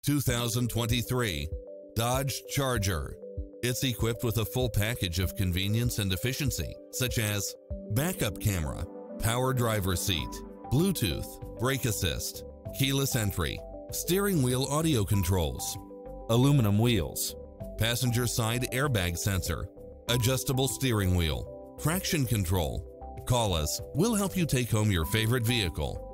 2023 Dodge Charger. It's equipped with a full package of convenience and efficiency, such as backup camera, power driver seat, Bluetooth, brake assist, keyless entry, steering wheel audio controls, aluminum wheels, passenger side airbag sensor, adjustable steering wheel, traction control. Call us, we'll help you take home your favorite vehicle.